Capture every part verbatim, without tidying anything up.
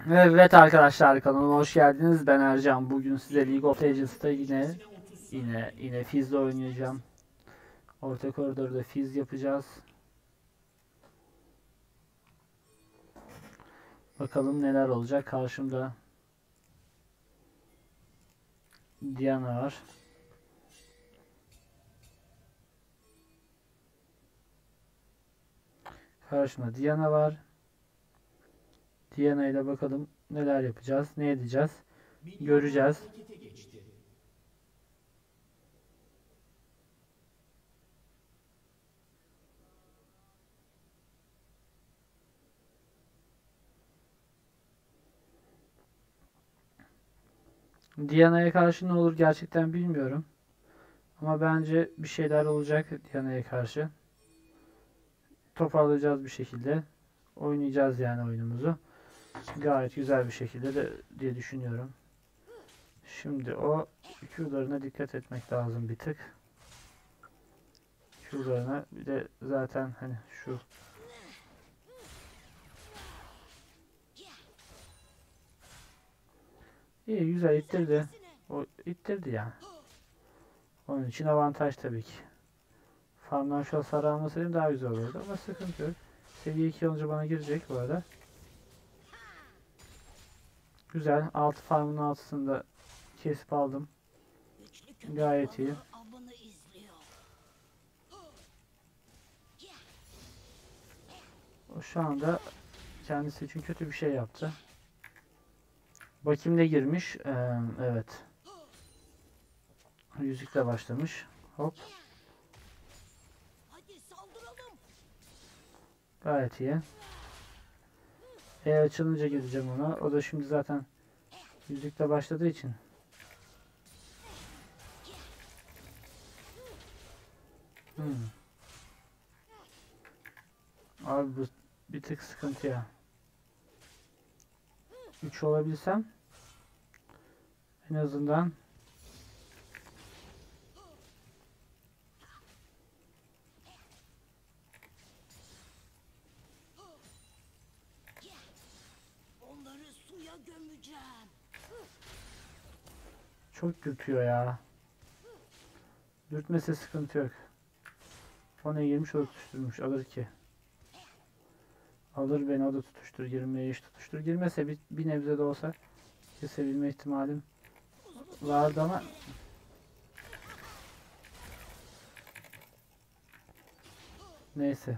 Evet arkadaşlar, kanalıma hoş geldiniz. Ben Ercan. Bugün size League of Legends'ta yine yine yine Fizz'le oynayacağım. Orta koridorda Fizz yapacağız. Bakalım neler olacak. Karşımda Diana var. Karşımda Diana var. Diana ile bakalım neler yapacağız, ne edeceğiz. Göreceğiz. Diana'ya karşı ne olur gerçekten bilmiyorum. Ama bence bir şeyler olacak Diana'ya karşı. Toparlayacağız bir şekilde. Oynayacağız yani oyunumuzu. Gayet güzel bir şekilde de diye düşünüyorum. Şimdi o Q'larına dikkat etmek lazım bir tık. Q'larına bir de zaten hani şu iyi güzel ittirdi. O ittirdi ya. Onun için avantaj tabii ki. Farmdan şu hasar almasaydım daha güzel olurdu ama sıkıntı yok. Seviye iki olunca bana girecek bu arada. Güzel. altı farmın altısında kesip aldım. Gayet iyi. O şu anda kendisi için kötü bir şey yaptı. Bakayım ne girmiş. Ee, evet. Yüzükle başlamış. Hop. Gayet iyi. E açılınca gideceğim ona. O da şimdi zaten yüzükle başladığı için. Hmm. Abi bu bir tık sıkıntı ya. üç olabilsem en azından çok dürtüyor ya. Dürtmese sıkıntı yok. O ne girmiş, o da tutuşturmuş. Alır ki. Alır beni, o da tutuştur. Girmeye iş tutuştur. Girmese bir, bir nebze de olsa kesebilme ihtimalim vardı ama neyse.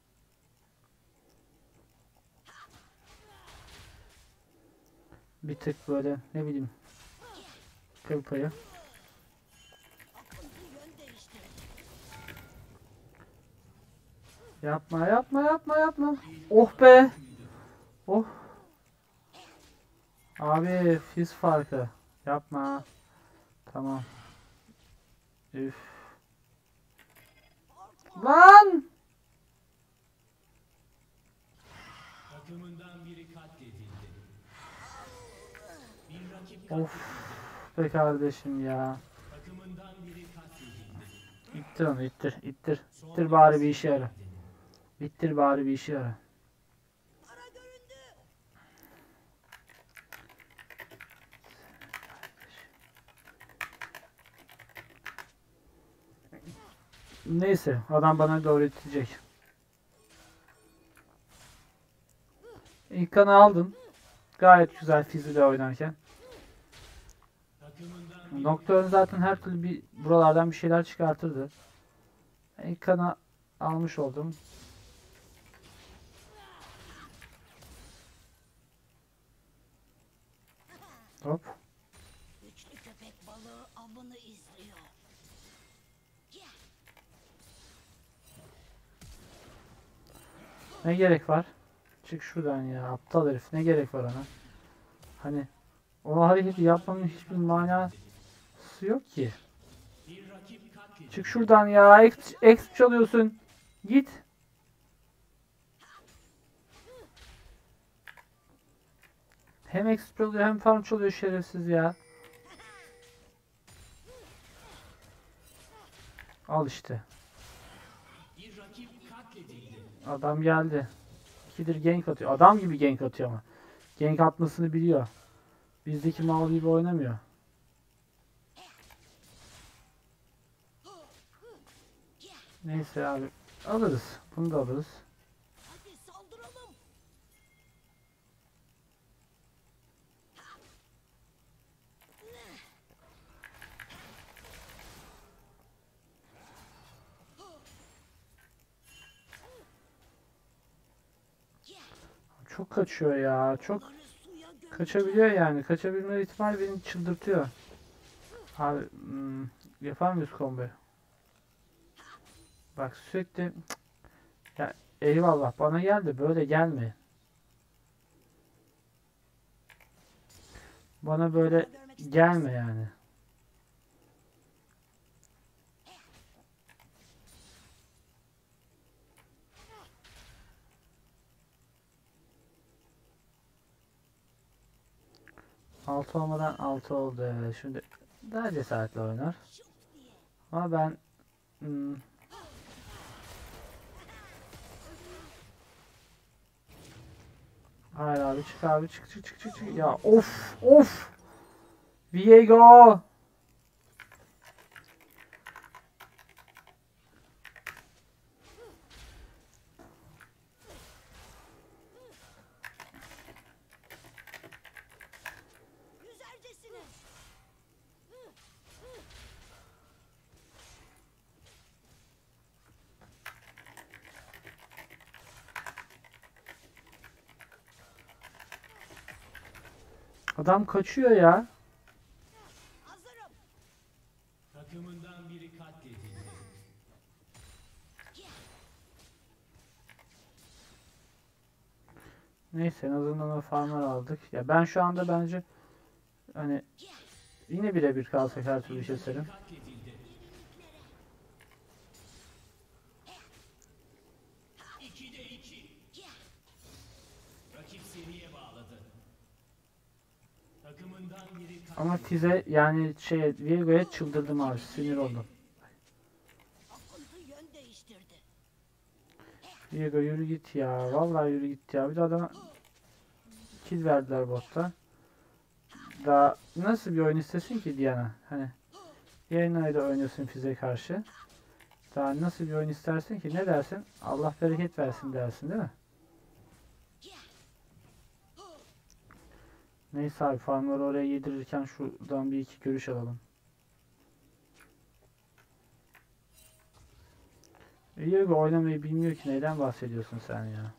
Bir tık böyle ne bileyim kıl payı. Yapma yapma yapma yapma. Oh be. Oh. Abi fiz farkı. Yapma. Tamam. Üf. Lan. Of be kardeşim ya. İttir onu, ittir ittir. İttir bari bir işe yara. İttir bari bir işe yara. Neyse adam bana doğru itecek. İlk kanı aldım. Gayet güzel fiziğiyle oynarken. Nocturne zaten her türlü bir buralardan bir şeyler çıkartırdı. İlk kanı almış oldum. Hop. Ne gerek var? Çık şuradan ya aptal herif. Ne gerek var ona? Hani o hareketi yapmanın hiçbir manası yok ki. Çık şuradan ya. Exp çalıyorsun. Git. Hem exp çalıyor hem farm çalıyor şerefsiz ya. Al işte. Adam geldi. İkidir gank atıyor. Adam gibi gank atıyor ama. gank atmasını biliyor. Bizdeki mal gibi oynamıyor. Neyse abi. Alırız. Bunu da alırız. Hadi saldıralım. Çok kaçıyor ya. Çok Onları suya göm. kaçabiliyor yani. Kaçabilme ihtimali beni çıldırtıyor. Abi hmm, yapar mıyız komboyu? Bak sürekli cık, ya eyvallah bana geldi böyle gelme. Bana böyle Görmek ister gelme misin? yani. Altı olmadan altı oldu. Evet. Şimdi daha cesaretli oynar. Şut diye. Ama ben hmm, hayır abi çık abi çık çık çık çık çık. Ya of of. Viego. Yüzercesine. Adam kaçıyor ya. Hazırım. Takımından biri katledildi. Neyse en azından o farmlar aldık. Ya ben şu anda bence hani yine birebir kalsak her türlü keserim. Katledildi. ikide iki. Rakip seriye bağladı. Takımından biri Ama katledildi. Tize yani şey Viego'ya çıldırdım abi sinir oldum. Akıntı yön değiştirdi. Viego yürü git ya. Vallahi yürü git ya. Bir de adama kill verdiler botta. Daha nasıl bir oyun istesin ki Diana? Hani Diana'yla oynuyorsun Fize karşı. Daha nasıl bir oyun istersin ki? Ne dersin? Allah bereket versin dersin değil mi? Neyse abi farmları oraya yedirirken şuradan bir iki görüş alalım. Viego oynamayı bilmiyor ki neyden bahsediyorsun sen ya?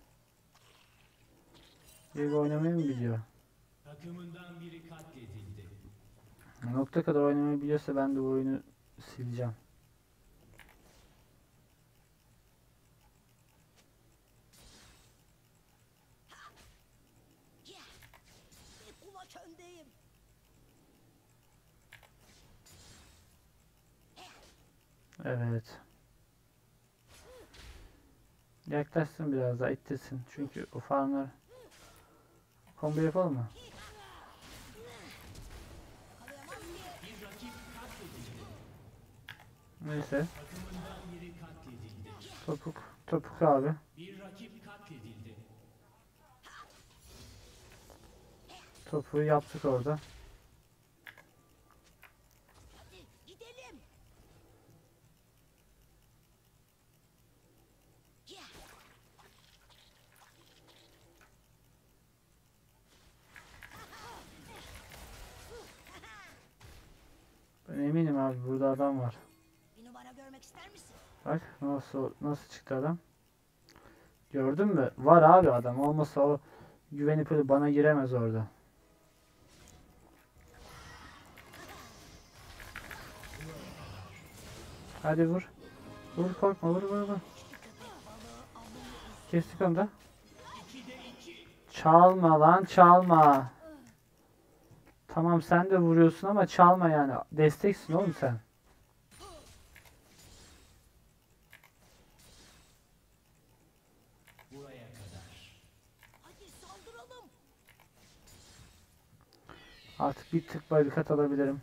Viego oynamayı mı biliyor? Takımından biri katledildi. Nokta kadar oynamayı biliyorsa ben de bu oyunu sileceğim. Bir kulaç öndeyim. Evet. Yaklaşsın biraz daha ittirsin. Çünkü o farmlar combo yapalım mı? Bir rakip katledildi. Neyse. Takımından biri katledildi. Topuk. Topuk abi. Bir rakip katledildi. Topuğu yaptık orada. Hadi gidelim. Ben eminim abi burada adam var. Bir numara görmek ister misin? Bak nasıl nasıl çıktı adam. Gördün mü? Var abi adam. Olmasa o güvenip öyle bana giremez orada. Hadi vur. Vur korkma vur vur vur. Kestik onu da. Çalma lan çalma. Tamam sen de vuruyorsun ama çalma yani. Desteksin oğlum sen. Buraya kadar. Hadi saldıralım. Artık bir tık barikat alabilirim.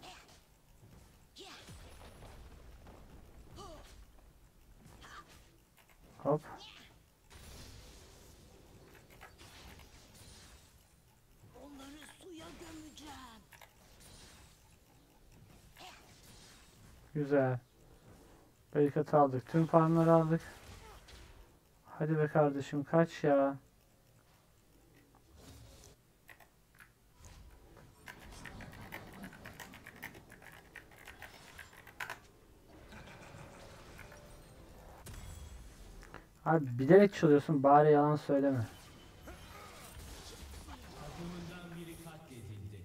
Hop. Güzel. Barikat aldık. Tüm farmları aldık. Hadi be kardeşim kaç ya. Abi bilerek çalıyorsun bari yalan söyleme. Takımından biri katledildi.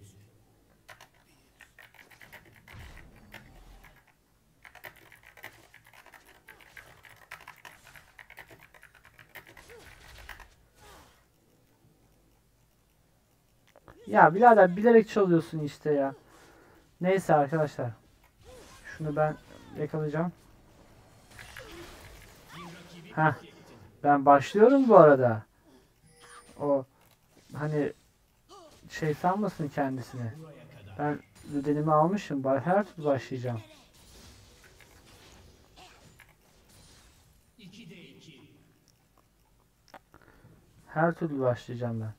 Ya birader bilerek çalıyorsun işte ya. Neyse arkadaşlar. Şunu ben yakalayacağım. Heh. Ben başlıyorum bu arada. O hani şey sanmasın kendisini. Ben ödenimi almışım. Ba- Her türlü başlayacağım. ikide iki. Her türlü başlayacağım ben.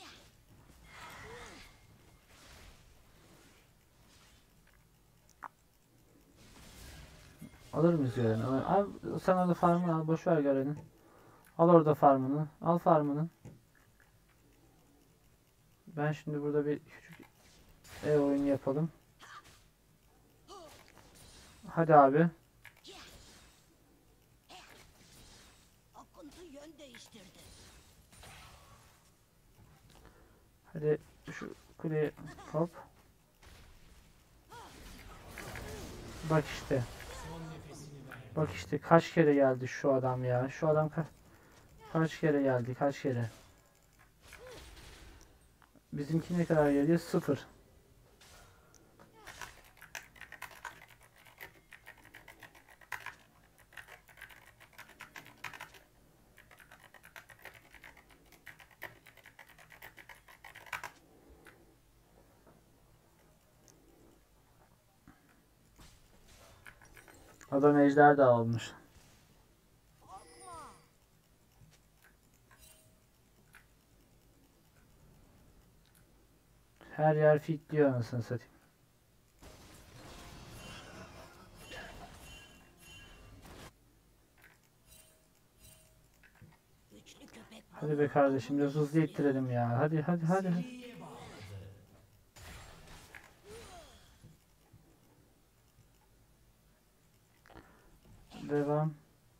Alır mıyız Garen'i? Al, sen orada farmını al. Boş ver Garen'i. Al orada farmını. Al farmını. Ben şimdi burada bir küçük ev oyunu yapalım. Hadi abi. Akıntı yön değiştirdi. Hadi şu kuleye hop. Bak işte. Bak işte kaç kere geldi şu adam ya. Şu adam ka kaç kere geldi kaç kere. Bizimki ne kadar geliyor? Sıfır. Adam ejder de almış. Korkma. Her yer fitliyor anasını satayım. Güçlü köpek Hadi be kardeşim biraz hızlı ittirelim ya. Hadi hadi hadi. hadi. İyiye bağladı. Devam.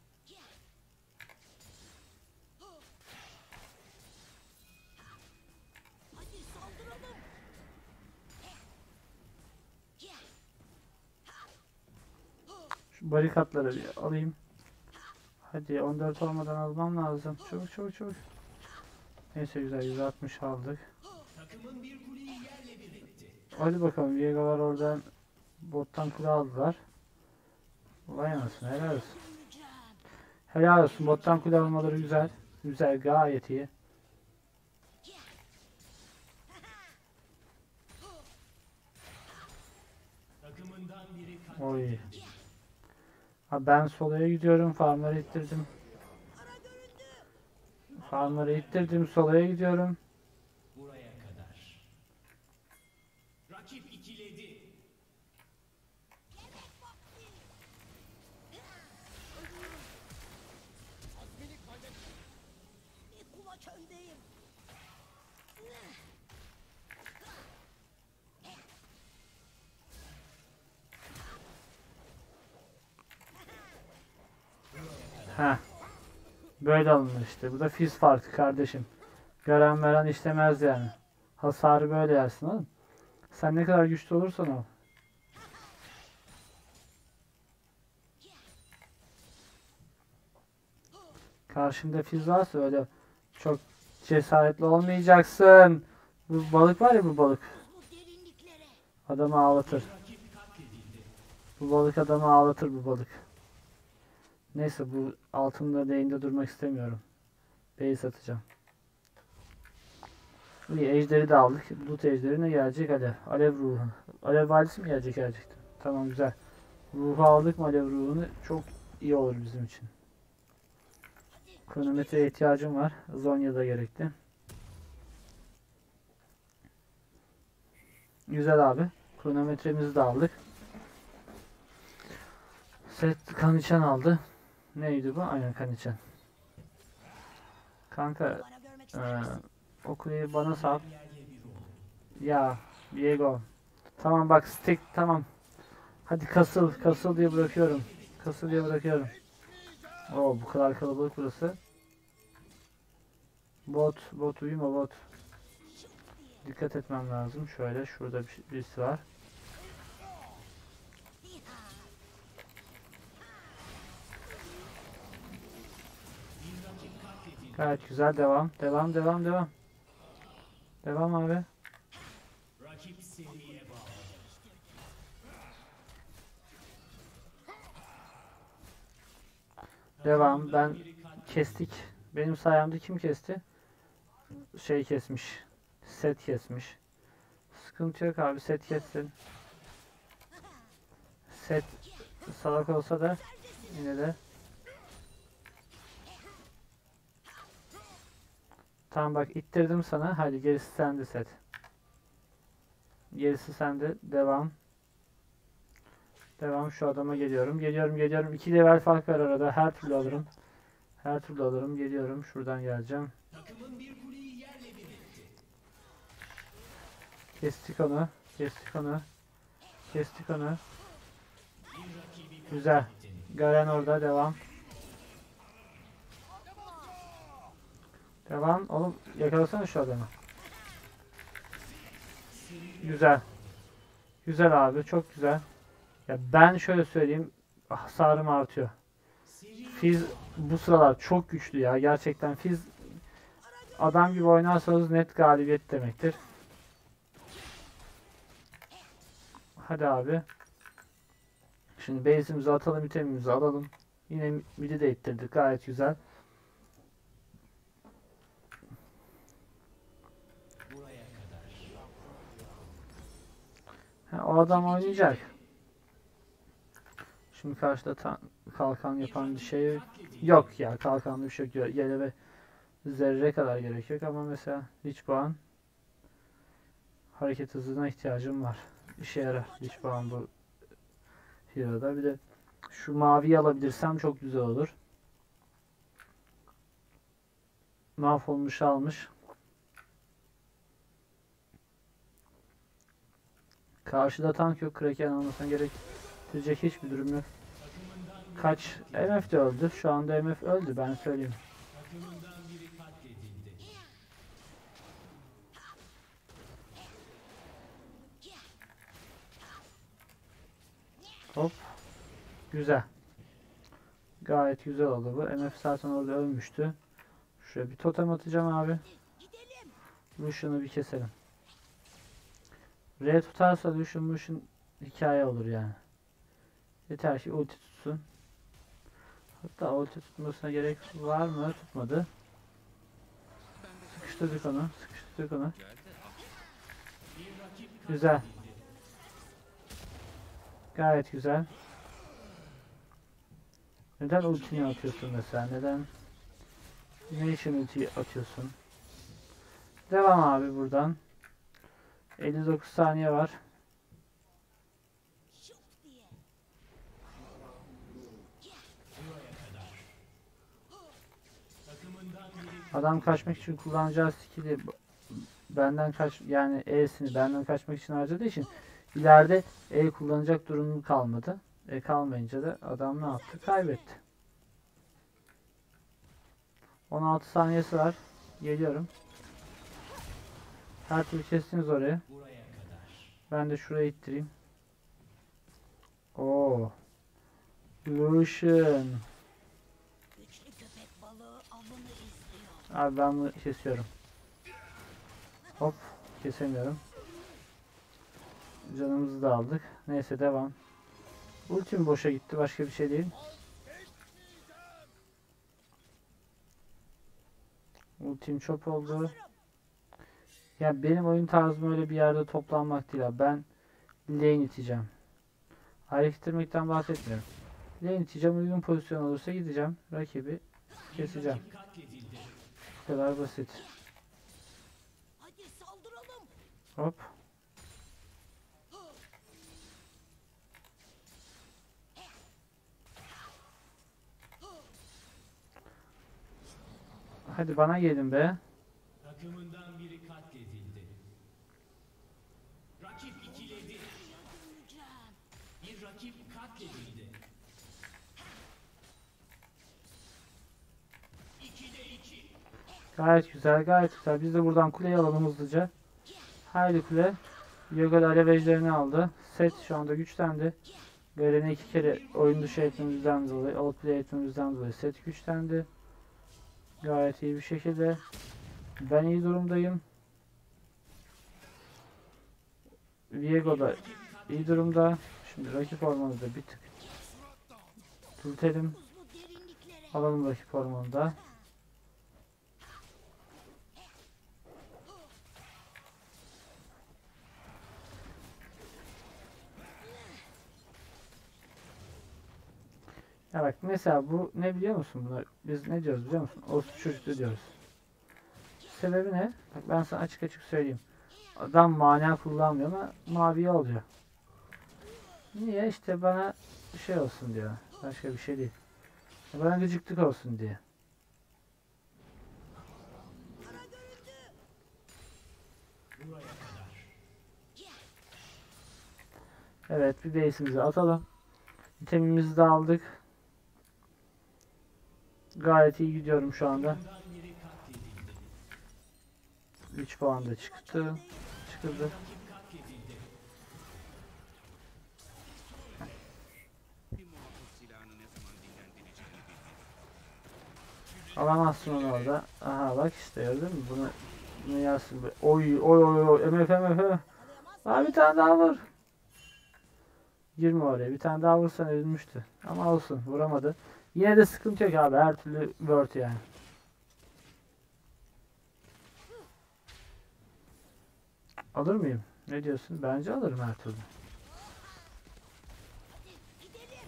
hadi saldıralım. Şu barikatları bir alayım. Hadi on dört olmadan almam lazım. Çabuk çabuk çabuk. Neyse güzel yüz altmış aldık. Takımın bir kuleyi yerle bir etti. Hadi bakalım Viego'lar oradan bottan kule aldılar. Vay anasını helal olsun. Öleceğim. Helal olsun bottan kule almaları güzel. Güzel gayet iyi. Takımından biri katledildi. Oy. Ha ben solaya gidiyorum. Farmları ittirdim. Ara göründü. Farmları ittirdim. Solaya gidiyorum. Buraya kadar. Rakip ikiledi. Yemek vakti. Bir kulaç öndeyim. Ha. Böyle alınır işte. Bu da fiz farkı kardeşim. Gören veren işlemez yani. Hasarı böyle yersin oğlum. Sen ne kadar güçlü olursan ol. Karşında fiz varsa öyle çok cesaretli olmayacaksın. Bu balık var ya bu balık. Bu derinliklere. Adamı ağlatır. Rakip katledildi. Bu balık adamı ağlatır bu balık. Neyse bu altında değinde durmak istemiyorum. Base atacağım. İyi ejderi de aldık. Bulut ejderine gelecek alev. Alev ruhu. Alev vadisi mi gelecek gelecekti. Tamam güzel. Ruhu aldık mı alev ruhunu çok iyi olur bizim için. Kronometreye ihtiyacım var. Zonya'da gerekti. Güzel abi. Kronometremizi de aldık. Set kan içen aldı. Neydi bu? Aynen kan içen. Kanka Bana görmek ister eee misin? o kuleyi bana sal. Ya Diego. Tamam bak stick tamam. Hadi kasıl kasıl diye bırakıyorum. Kasıl diye bırakıyorum. Oo bu kadar kalabalık burası. Bot bot uyuma bot. Dikkat etmem lazım. Şöyle şurada bir, şey- birisi var. Gayet güzel devam. Devam devam devam. Devam abi. Rakip seriye bağlı. Devam. Ben kestik. Benim sayemde kim kesti? Şey kesmiş. Set kesmiş. Sıkıntı yok abi. Set kessin. Set salak olsa da yine de. Tamam bak ittirdim sana. Hadi gerisi sende set. Gerisi sende. Devam. Devam şu adama geliyorum. Geliyorum geliyorum. iki level fark var arada. Her türlü alırım. Her türlü alırım. Geliyorum. Şuradan geleceğim. Takımın bir kuleyi yerle bir etti. Kestik onu. Kestik onu. Kestik onu. Güzel. Garen orada. Devam. Devam. Oğlum yakalasana şu adamı. Güzel. Güzel abi. Çok güzel. Ya ben şöyle söyleyeyim. Hasarım artıyor. Fizz bu sıralar çok güçlü ya. Gerçekten Fizz adam gibi oynarsanız net galibiyet demektir. Hadi abi. Şimdi base'imizi atalım, itemimizi alalım. Yine midi de ittirdik. Gayet güzel. Buraya kadar. Ha, o adam oynayacak. Şimdi karşıda ta- kalkan yapan bir şey yok ya. Kalkanlı bir şey yok. Yele ve zerre kadar gerek yok ama mesela hiç puan hareket hızına ihtiyacım var. İşe yarar hiç puan bu hero'da. Bir de şu maviyi alabilirsem çok güzel olur. Mahvolmuş almış. Karşıda tank yok. Kraken almasına gerektirecek hiçbir durum yok. Kaç? M F de öldü. Şu anda M F öldü ben söyleyeyim. Takımından biri katledildi. Hop. Güzel. Gayet güzel oldu bu. M F zaten orada ölmüştü. Şuraya bir totem atacağım abi. Gidelim. Lucian'ı bir keselim. R tutarsa Lucian Lucian hikaye olur yani. Yeter ki ulti tutsun. Hatta ulti tutmasına gerek var mı? Tutmadı. Sıkıştırdık onu. Sıkıştırdık onu. Güzel. Gayet güzel. Neden ultini atıyorsun mesela? Neden? Ne için ulti atıyorsun? Devam abi buradan. elli dokuz saniye var. Şok diye. Takımından biri Adam kaçmak için kullanacağı skill'i benden kaç yani E'sini benden kaçmak için harcadığı için ileride E kullanacak durumu kalmadı. E kalmayınca da adam ne yaptı? Kaybetti. on altı saniyesi var. Geliyorum. Her türlü kestiniz oraya. buraya kadar. Ben de şuraya ittireyim. Oo. Lucian. Güçlü köpek balığı avını izliyor. Abi ben bunu kesiyorum. Hop. Kesemiyorum. Canımızı da aldık. Neyse devam. Ultim boşa gitti. Başka bir şey değil. Ultim çöp oldu. Ya benim oyun tarzım öyle bir yerde toplanmak değil abi. Ben lane iteceğim. Hareket ettirmekten bahsetmiyorum. Lane iteceğim. Uygun pozisyon olursa gideceğim. Rakibi keseceğim. Rakip katledildi. Bu kadar basit. Hadi saldıralım. Hop. Hadi bana gelin be. Takımından biri katledildi. Rakip ikiledi. Döneceğim. Bir rakip katledildi. İkide iki. Gayet güzel, gayet güzel. Biz de buradan kuleyi alalım hızlıca. Haydi kule. Yoga alev ejderini aldı. Set şu anda güçlendi. Garen'i iki kere oyun dışı etmemizden dolayı, outplay etmemizden dolayı set güçlendi. Gayet iyi bir şekilde. Ben iyi durumdayım. Viego da iyi durumda. Şimdi rakip ormanı da bir tık dürtelim. Buzlu derinliklere. Alalım rakip ormanı da. Ya bak mesela bu ne biliyor musun? Buna biz ne diyoruz biliyor musun? Orospu çocuklu diyoruz. Sebebi ne? Bak ben sana açık açık söyleyeyim. Adam mana kullanmıyor ama maviyi alıyor. Niye? İşte bana şey olsun diyor. Başka bir şey değil. Bana gıcıklık olsun diye. Buraya kadar. Evet, bir base'imizi atalım. İtemimizi de aldık. Gayet iyi gidiyorum şu anda. Takımından biri katledildi. üç puan da çıktı. Çıkıldı. Rakip katledildi. Bir muhafız silahını ne zaman dinlendireceğini bilmedi. Alamazsın onu orada. Aha bak işte gördün mü? Bunu, bunu yersin. be. Oy oy oy oy. M F M F. Aa, bir tane daha vur. Girme oraya. Bir tane daha vursan ölmüştü. Ama olsun. Vuramadı. Yine de sıkıntı yok abi. Her türlü word yani. Alır mıyım? Ne diyorsun? Bence alırım her türlü. Gidelim.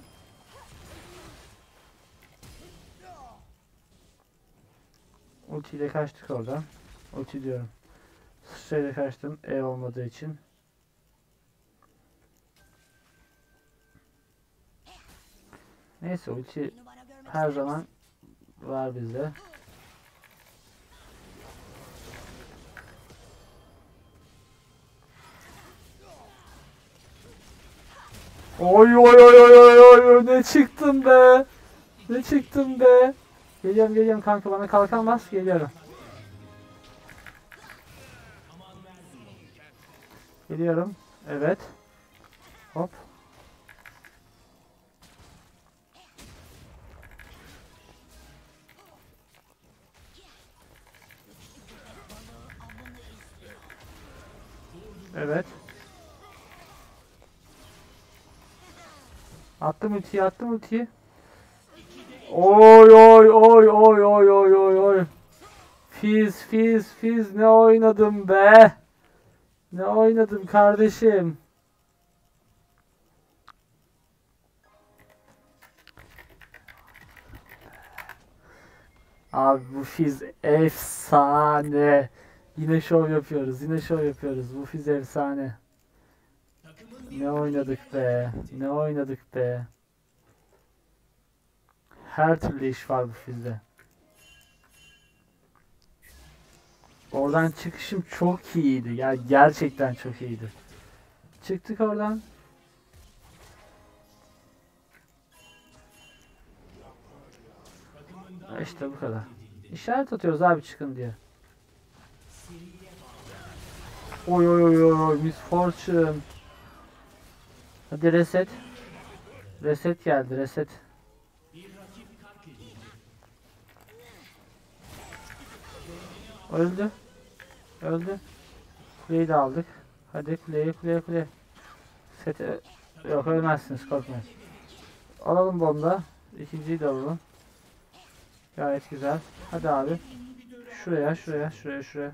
Ultiyle kaçtık oradan. Ulti diyorum. Sıçrayla kaçtım. E olmadığı için. Neyse ulti Beni bana görmek her ister zaman misin? var bizde. Oy oy oy oy oy oy oy, ne çıktım be. Ne çıktım be. Geliyorum geliyorum kanka, bana kalkan bas, geliyorum. Geliyorum. Evet. Hop. Balığı avını izliyor. Evet. Attım ultiyi, attım ultiyi. Oy oy oy oy oy oy oy oy. Fiz fiz fiz, ne oynadım be. Ne oynadım kardeşim. Abi bu Fiz efsane. Yine şov yapıyoruz. Yine şov yapıyoruz. Bu Fiz efsane. Takımın Ne oynadık be. Ne oynadık be. Her türlü iş var bu Fiz'de. Oradan çıkışım çok iyiydi. Ya gerçekten çok iyiydi. Çıktık oradan. takımından İşte bu kadar. katledildi. İşaret atıyoruz abi çıkın diye. Oy oy oy oy oy, Miss Fortune. Hadi reset. Reset geldi, reset. Bir rakip katledildi. Öldü. Öldü. Kuleyi de aldık. Hadi kuleye kuleye kuleye. Sete... Yok ölmezsiniz, korkmayın. Alalım bunu da. İkinciyi de alalım. Gayet güzel. Hadi abi. Şuraya şuraya şuraya şuraya.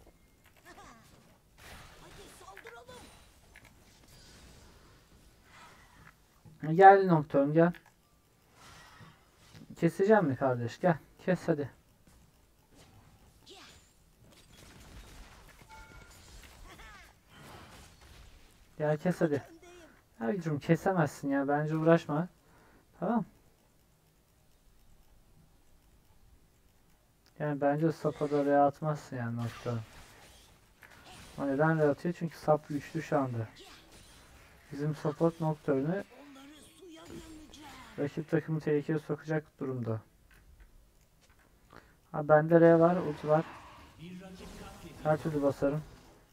Hadi saldıralım. Gel Nocturne gel. Keseceğim mi kardeş? Gel. Kes hadi. Gel kes hadi. Öndeyim. Ergicim kesemezsin ya. Bence uğraşma. Tamam. Yani bence sapa da re atmazsın yani nokta. O neden re atıyor? Çünkü sap güçlü şu anda. Bizim support Nocturne'ü Onları suya gömeceğim. rakip takımı tehlikeye sokacak durumda. Ha bende re var, ulti var. Bir rakip katledildi. Her türlü basarım.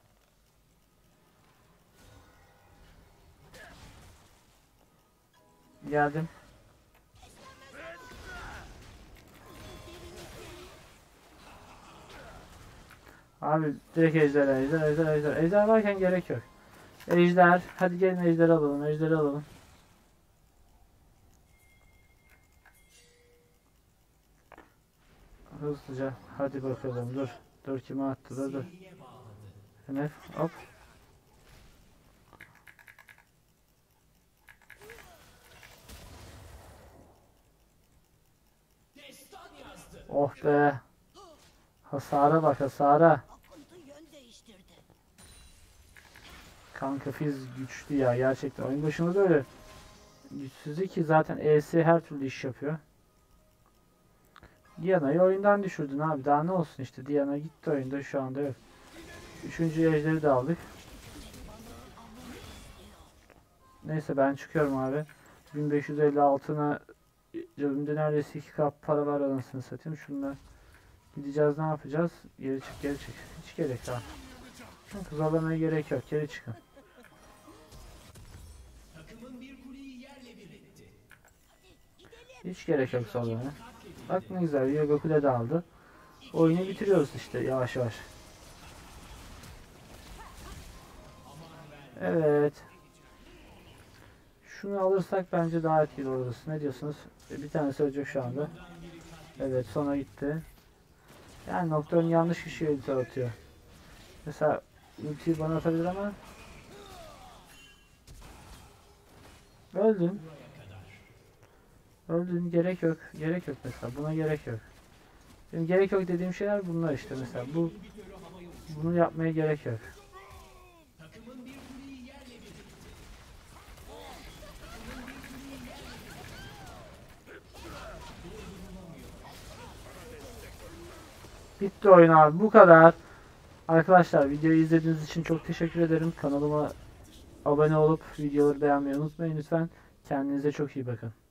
Geldim. Abi direkt ejder, ejder, ejder, ejder. Ejder varken gerek yok. Ejder. Hadi gelin ejderi alalım, ejderi alalım. Hızlıca. Hadi bakalım dur. Dur kime attı da dur. Seriye bağladı. N F hop. Destan yazdı. Oh be. Hasara bak hasara. Akıntı yön değiştirdi. Kanka Fizz güçlü ya gerçekten. Oyun başında da öyle. Güçsüzü ki zaten E S her türlü iş yapıyor. Diana'yı oyundan düşürdün abi. Daha ne olsun işte. Diana gitti oyunda şu anda yok. Üçüncü ejderi de aldık. Neyse ben çıkıyorum abi. bin beş yüz elli altına cebimde neredeyse iki kap para var anasını satayım. Şunla gideceğiz ne yapacağız? Geri çık geri çık. Hiç gerek yok. Çünkü zorlamaya gerek yok. Geri çıkın. Takımın bir kuleyi yerle bir etti. Hiç gerek yok zorlamaya. Bak ne güzel. Yoga Kule de aldı. Oyunu bitiriyoruz işte yavaş yavaş. Evet. Şunu alırsak bence daha etkili oluruz. Ne diyorsunuz? Bir tanesi ölecek şu anda. Evet sona gitti. Yani Nocturne yanlış kişiye ulti atıyor. Mesela ultiyi bana atabilir ama öldün. Öldün gerek yok. Gerek yok mesela. Buna gerek yok. Benim gerek yok dediğim şeyler bunlar işte mesela. Bu bunu yapmaya gerek yok. Takımın bir kuleyi yerle bir etti. Bitti oyun abi. Bu kadar. Arkadaşlar videoyu izlediğiniz için çok teşekkür ederim. Kanalıma abone olup videoları beğenmeyi unutmayın lütfen. Kendinize çok iyi bakın.